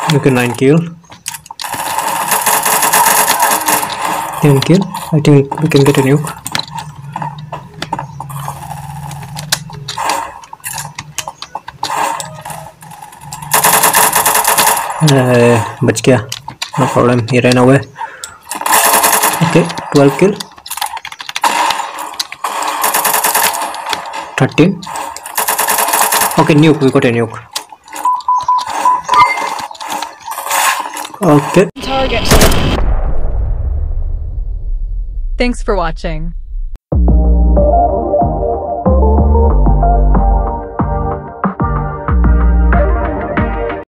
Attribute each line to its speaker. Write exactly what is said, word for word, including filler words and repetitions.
Speaker 1: Okay, nine kill. ten kill. I think we can get a nuke. Uh, बच गया. No problem. He ran away. Okay, twelve kill. thirteen. Okay, nuke. We got a nuke. Okay.
Speaker 2: Target.
Speaker 3: Thanks for watching.